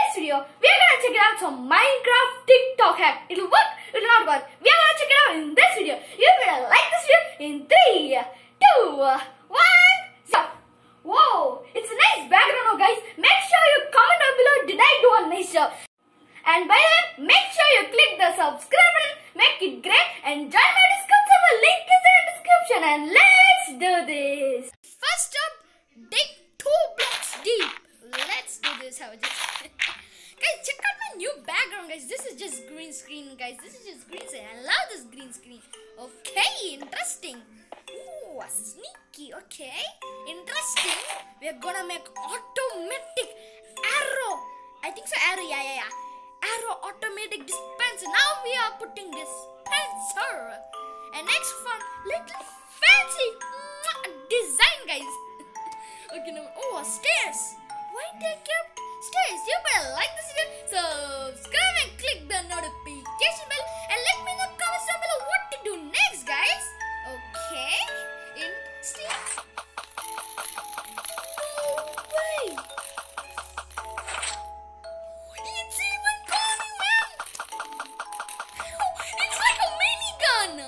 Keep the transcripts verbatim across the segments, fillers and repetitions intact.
this video, we are gonna check it out some Minecraft TikTok hack. It'll work, it'll not work. We are gonna check it out in this video. You better like this video in three, two, one, stop. Whoa, it's a nice background, oh guys. Make sure you comment down below, did I do a nice job? And by the way, make sure you click the subscribe button, make it great, and join my Discord server. Link is in the description. And let's do this. First up, dig two blocks deep. Let's do this. How just guys, check out my new background, guys. This is just green screen, guys. This is just green screen. I love this green screen. Okay, interesting. Ooh, sneaky. Okay, interesting. We are gonna make automatic arrow. I think so. Arrow. Yeah, yeah, yeah. Arrow automatic dispenser. Now we are putting dispenser. And next one, little fancy design, guys. Okay, now oh, stairs. Why they kept stairs? You better like this video, subscribe and click the notification bell, and let me know comments down below what to do next, guys. Okay, interesting. No way. It's even going, man. It's like a minigun.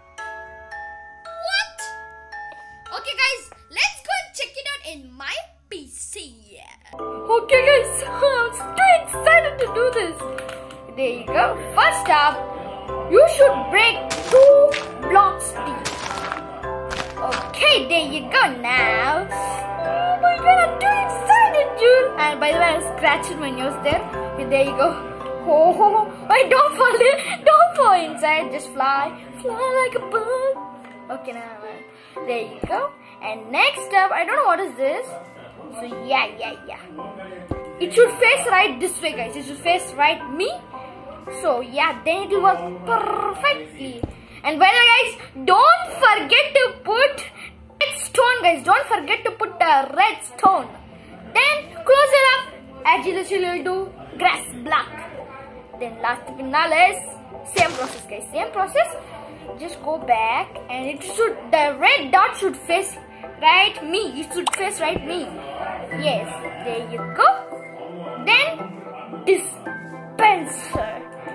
What? Okay, guys, let's go and check it out in my P C. Okay, guys, I'm too excited to do this. There you go. First up, you should break two blocks deep. Okay, there you go now. Oh my god, I'm too excited, dude. And by the way, I'm scratching my nose there. Okay, there you go. Oh, oh, oh. Wait, don't fall in. Don't fall inside. Just fly. Fly like a bird. Okay, now, there you go. And next up, I don't know what is this. So yeah, yeah, yeah. It should face right this way, guys. It should face right me. So yeah, then it will work perfectly. And by the way, guys, don't forget to put red stone, guys. Don't forget to put the red stone. Then close it up. As you will do grass block. Then last finale, same process, guys. Same process. Just go back, and it should the red dot should face right me. It should face right me. Yes, there you go. Then dispenser.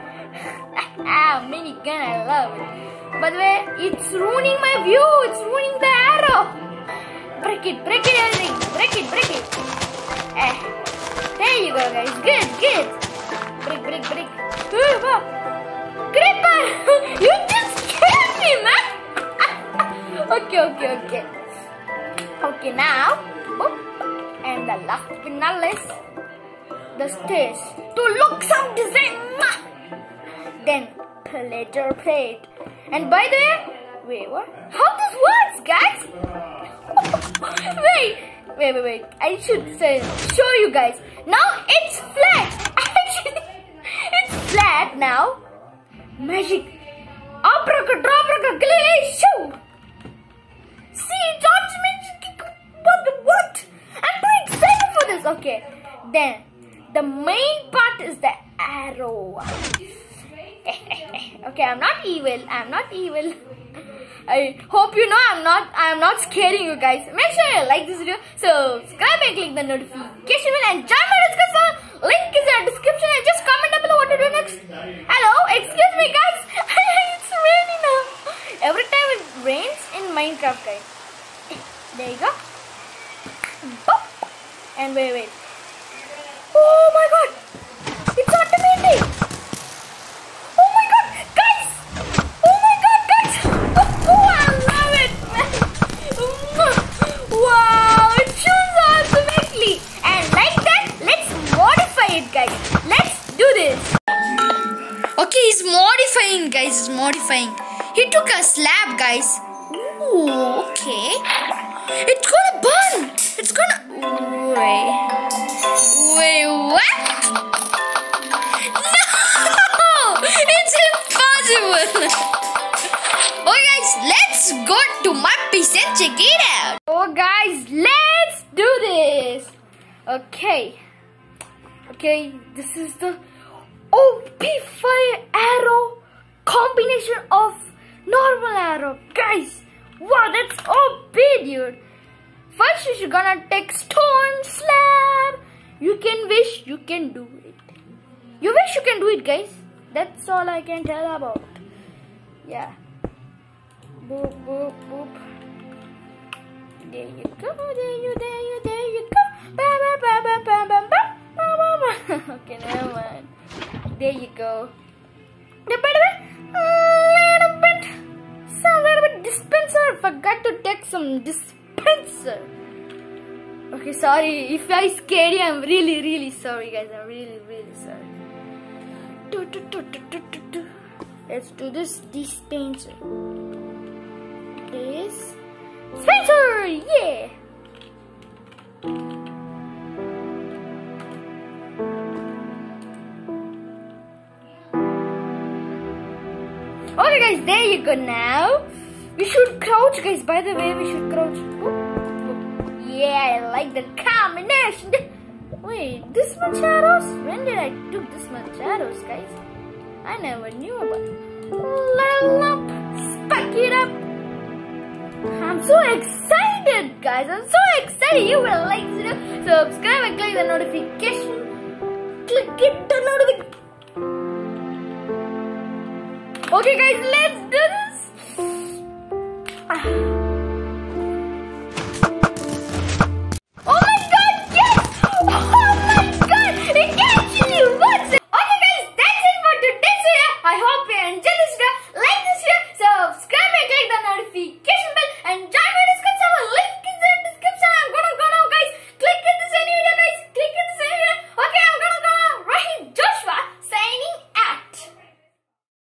Ah, minigun, I love it. By the way, it's ruining my view. It's ruining the arrow. Break it, break it, everything. Break it, break it. Eh, there you go, guys. Good, good. Break, break, break. Uh, wow. Creeper, you just scared me, man. Okay, okay, okay. Okay, now, oh, and the last finale is the stairs to look some design. Then pleasure plate. And by the way, wait, what? How this works, guys? wait, wait, wait, wait. I should say, show you guys. Now it's flat. Actually, it's flat now. Magic. Abracadabra, shoo. See, it's automatic. What? What? I'm too excited for this. Okay, then the main part is the arrow. Okay, I'm not evil. I'm not evil. I hope you know I'm not. I'm not scaring you guys. Make sure you like this video, subscribe and click the notification bell, and join my Discord server. Link is in the description. And just comment down below what to do next. Hello, excuse me, guys. It's raining now. Every time it rains in Minecraft, guys. There you go. Boop. And wait, wait. Oh my god! It's automatic! Oh my god, guys! Oh my god, guys! Oh, I love it, man! Wow, it shoots automatically! And like that, let's modify it, guys. Let's do this. Okay, he's modifying, guys. He's modifying. He took a slab, guys. Ooh, okay. It's gonna burn! It's gonna... Wait... Wait, what? No! It's impossible! Okay, guys, let's go to my P C and check it out. Oh, guys, let's do this. Okay. Okay, this is the O P fire arrow combination of normal arrow. Guys, wow, that's O P, dude. First, you're gonna take stone slab. You can wish, you can do it. You wish, you can do it, guys. That's all I can tell about. Yeah. Boop, boop, boop. There you go, there you, there you, there you go. Ba, ba, ba, ba, ba, ba, ba, ba, ba, ba. Okay, never mind. There you go. A little bit, some little bit dispenser. Forgot to take some dispenser. Okay, sorry if I scared you. I'm really, really sorry, guys. I'm really, really sorry. Do, do, do, do, do, do, do. Let's do this dispenser. This dispenser, yeah. Okay, guys, there you go. Now we should crouch, guys. By the way, we should crouch. Yeah, I like the combination. Wait, this much arrows? When did I do this much arrows, guys? I never knew about it. Level up, spike it up. I'm so excited, guys. I'm so excited. You will like it. Subscribe and click the notification. Click it the notification. Okay, guys, let's do this.